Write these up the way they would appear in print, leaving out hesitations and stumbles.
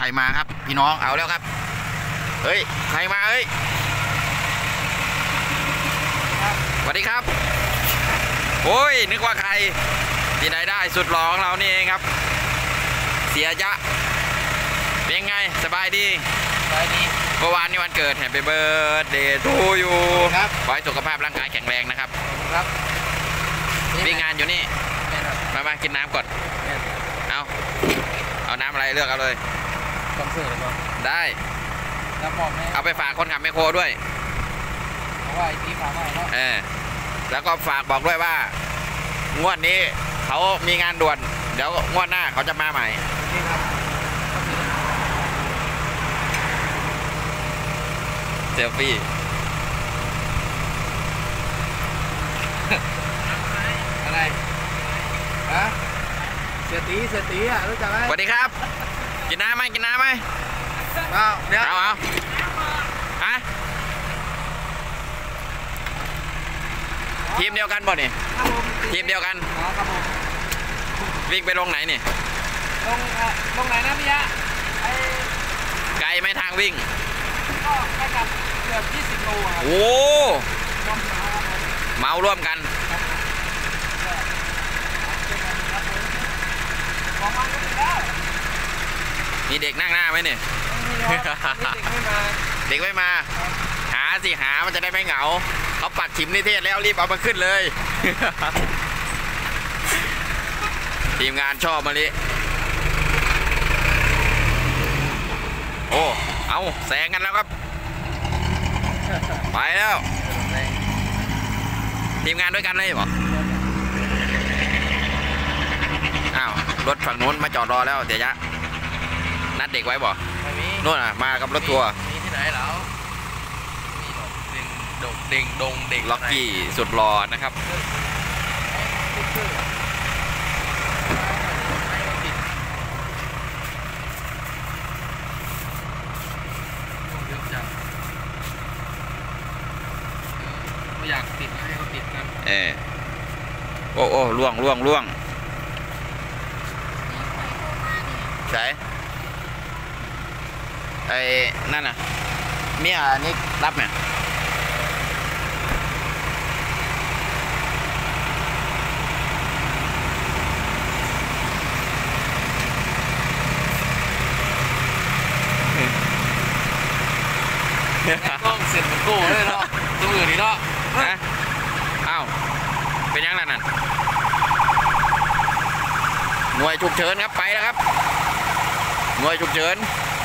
มาครับพี่น้องเอาแล้วครับเฮ้ยใครมาเฮ้ยสวัสดีครับโอ้ยนึกว่าใครที่ไหนได้สุดหล่อของเรานี่เองครับเสียยะเป็นไงสบายดีเมื่อวานนี้วันเกิดแฮปปี้เบิร์ดเดย์ทูยูครับขอให้สุขภาพร่างกายแข็งแรงนะครับครับมีงานอยู่นี่มากินน้ำก่อนเอาน้ำอะไรเลือกเอาเลยต้องซื้อเลยได้เอาไปฝากคนขับแมคโครด้วยเพราะว่าไอ้ที่ฝากไว้แล้วก็ฝากบอกด้วยว่างวดนี้เขามีงานด่วนเดี๋ยวงวดหน้าเขาจะมาใหม่เซลฟี่อะไรฮะเสียตีอ่ะรู้จักไหมสวัสดีครับกินน้ำไหมเดี๋ยวเอาฮะทีมเดียวกันบ่นี่ทีมเดียวกันวิ่งไปลงไหนนี่ลงไหนนะพี่ยะไกลไหมทางวิ่งก็ใกล้กับเกือบ20 โลครับโอ้เมาร่วมกันมีเด็กนั่งหน้าไหมเนี่ยเด็กไม่มาหาสิหามันจะได้ไม่เหงาเขาปักถิ่มนิเทศแล้วรีบเอามาขึ้นเลยทีมงานชอบมาลิโอ้เอาแซงกันแล้วครับไปแล้วทีมงานด้วยกันเลยเหรออ้าวรถฝั่งนู้นมาจอดรอแล้วเดี๋ยวจะนัดเด็กไว้บ่นู่นอ่ะมากับรถทัวร์มีที่ไหนแล้วมีเด็กล็อกกี้สุดหล่อนะครับอยากติดให้เขาติดกันโอ้ล่วงใช่ไอ้นั่นน่ะเมียนี่รับเนี่ยต้องเสร็จมันโก้เลยเนาะตัวอื่นนี่เนาะอ้าวเป็นยังไงนั่นหน่วยฉุกเฉินครับไปแล้วครับหน่วยฉุกเฉิน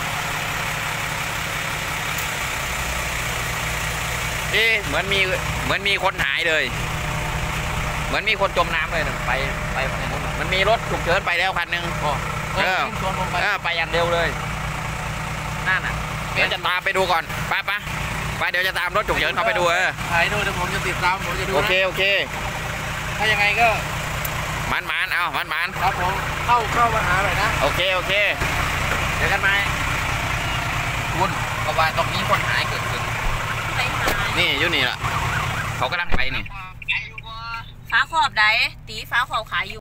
เหมือนมีคนหายเลยเหมือนมีคนจมน้ำเลยไปมันมีรถฉุกเฉินไปแล้วคันหนึ่งไปอย่างเร็วเลยนั่นน่ะเดี๋ยวจะตามไปดูก่อนไปเดี๋ยวจะตามรถฉุกเฉินเขาไปดูถ่ายดูเดี๋ยวผมจะติดตามผมจะดูโอเคถ้ายังไงก็มันครับผมเข้ามาหาหน่อยนะโอเคเดี๋ยวกันไหมคุณเพราะว่าตรงนี้คนหายเกิดขึ้นนี่อยู่นี่แหละเขากำลังไปนี่ฟ้าขอบได้ตีฟ้าขอบขายอยู่